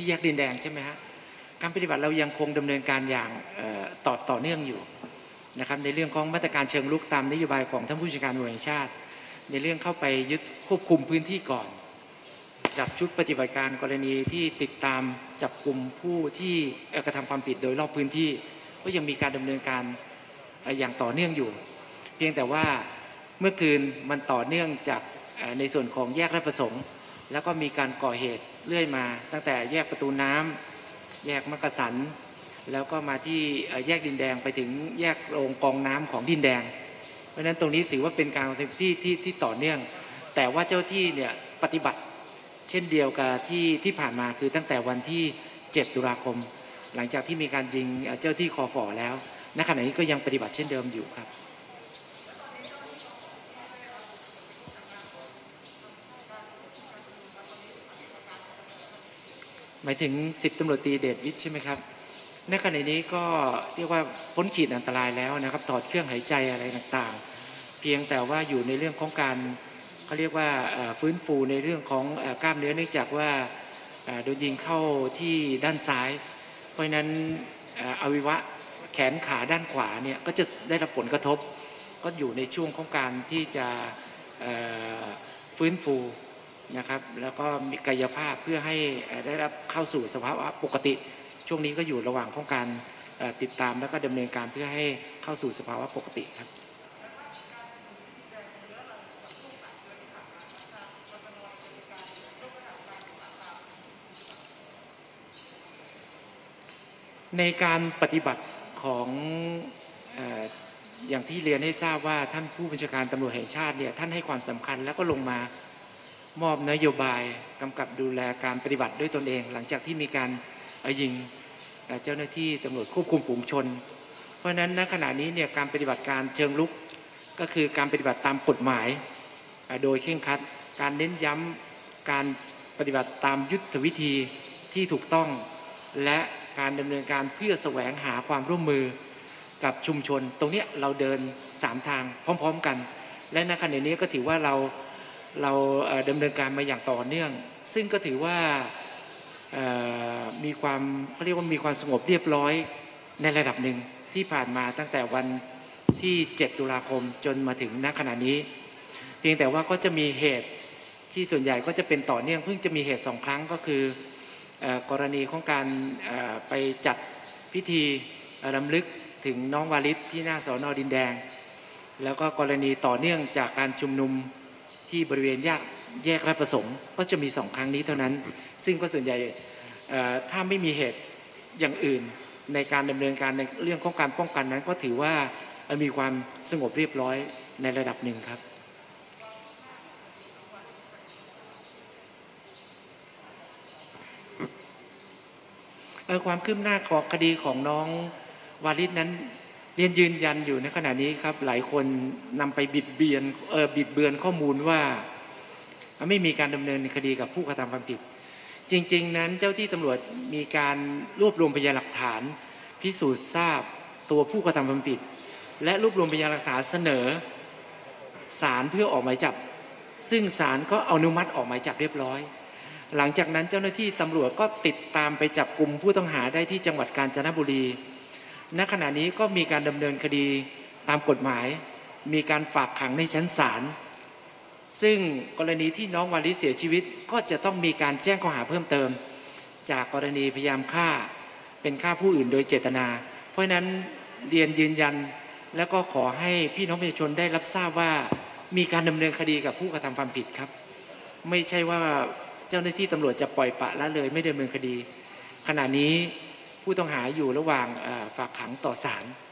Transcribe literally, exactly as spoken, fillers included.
แยกดินแดงใช่ไหมฮะการปฏิบัติเรายังคงดำเนินการอย่างต่อต่อเนื่องอยู่นะครับในเรื่องของมาตรการเชิงรุกตามนโยบายของท่านผู้บัญชาการตำรวจแห่งชาติในเรื่องเข้าไปยึดควบคุมพื้นที่ก่อนจัดชุดปฏิบัติการกรณีที่ติดตามจับกลุ่มผู้ที่กระทำความผิดโดยรอบพื้นที่ก็ยังมีการดำเนินการอย่างต่อเนื่องอยู่เพียงแต่ว่าเมื่อคืนมันต่อเนื่องจากในส่วนของแยกราชประสงค์แล้วก็มีการก่อเหตุเรื่อยมาตั้งแต่แยกประตูน้ำแยกมักกะสันแล้วก็มาที่แยกดินแดงไปถึงแยกโรงกองน้ำของดินแดงเพราะฉะนั้นตรงนี้ถือว่าเป็นการที่ที่ที่ต่อเนื่องแต่ว่าเจ้าที่เนี่ยปฏิบัติเช่นเดียวกับที่ที่ผ่านมาคือตั้งแต่วันที่เจ็ดตุลาคมหลังจากที่มีการยิงเจ้าที่คอฝอแล้วณขณะนี้ก็ยังปฏิบัติเช่นเดิมอยู่ครับหมายถึงสิบตำรวจตรีเดชวิทย์ใช่ไหมครับในขณะนี้ก็เรียกว่าพ้นขีดอันตรายแล้วนะครับถอดเครื่องหายใจอะไรต่างๆเพียงแต่ว่าอยู่ในเรื่องของการเขาเรียกว่าฟื้นฟูในเรื่องของกล้ามเนื้อเนื่องจากว่าโดนยิงเข้าที่ด้านซ้ายเพราะฉะนั้นอวัยวะแขนขาด้านขวาเนี่ยก็จะได้รับผลกระทบก็อยู่ในช่วงของการที่จะฟื้นฟูนะครับแล้วก็มีกายภาพเพื่อให้ได้รับเข้าสู่สภาวะปกติช่วงนี้ก็อยู่ระหว่างของการติดตามแล้วก็ดำเนินการเพื่อให้เข้าสู่สภาวะปกติครับในการปฏิบัติของเอ่ออย่างที่เรียนให้ทราบว่าท่านผู้บัญชาการตำรวจแห่งชาติเนี่ยท่านให้ความสำคัญแล้วก็ลงมามอบนโยบายกำกับดูแลการปฏิบัติด้วยตนเองหลังจากที่มีการยิงเจ้าหน้าที่ตำรวจควบคุมฝูงชนเพราะฉะนั้นณขณะนี้เนี่ยการปฏิบัติการเชิงรุกก็คือการปฏิบัติตามกฎหมายโดยเคร่งครัดการเน้นย้ำการปฏิบัติตามยุทธวิธีที่ถูกต้องและการดำเนินการเพื่อแสวงหาความร่วมมือกับชุมชนตรงนี้เราเดินสามทางพร้อมๆกันและณขณะนี้ก็ถือว่าเราเราดำเนินการมาอย่างต่อเนื่องซึ่งก็ถือว่ามีความเขาเรียกว่ามีความสงบเรียบร้อยในระดับหนึ่งที่ผ่านมาตั้งแต่วันที่เจ็ดตุลาคมจนมาถึงณขณะนี้เพียงแต่ว่าก็จะมีเหตุที่ส่วนใหญ่ก็จะเป็นต่อเนื่องเพิ่งจะมีเหตุสองครั้งก็คือกรณีของการไปจัดพิธีรำลึกถึงน้องวาลิดที่หน้าสน.ดินแดงแล้วก็กรณีต่อเนื่องจากการชุมนุมที่บริเวณแยกแยกราชประสงค์ก็จะมีสองครั้งนี้เท่านั้นซึ่งก็ส่วนใหญ่ถ้าไม่มีเหตุอย่างอื่นในการดำเนินการในเรื่องของการป้องกันนั้นก็ถือว่ามีความสงบเรียบร้อยในระดับหนึ่งครับความคืบหน้าของคดีของน้องวาลิดนั้นเรียนยืนยันอยู่ในขณะนี้ครับหลายคนนำไปบิดเบือนเออบิดเบือนข้อมูลว่าไม่มีการดำเนินคดีกับผู้กระทำความผิดจริงๆนั้นเจ้าที่ตำรวจมีการรวบรวมพยานหลักฐานพิสูจน์ทราบตัวผู้กระทำความผิดและรวบรวมพยานหลักฐานเสนอศาลเพื่อออกหมายจับซึ่งศาลก็อนุมัติออกหมายจับเรียบร้อยหลังจากนั้นเจ้าหน้าที่ตำรวจก็ติดตามไปจับกลุ่มผู้ต้องหาได้ที่จังหวัดกาญจนบุรีณขณะนี้ก็มีการดำเนินคดีตามกฎหมายมีการฝากขังในชั้นศาลซึ่งกรณีที่น้องวาลิดเสียชีวิตก็จะต้องมีการแจ้งข้อหาเพิ่มเติมจากกรณีพยายามฆ่าเป็นฆ่าผู้อื่นโดยเจตนาเพราะฉะนั้นเรียนยืนยันแล้วก็ขอให้พี่น้องประชาชนได้รับทราบว่ามีการดำเนินคดีกับผู้กระทำความผิดครับไม่ใช่ว่าเจ้าหน้าที่ตำรวจจะปล่อยปละละเลยไม่ดำเนินคดีขณะนี้ผู้ต้องหาอยู่ระหว่างฝากขังต่อศาล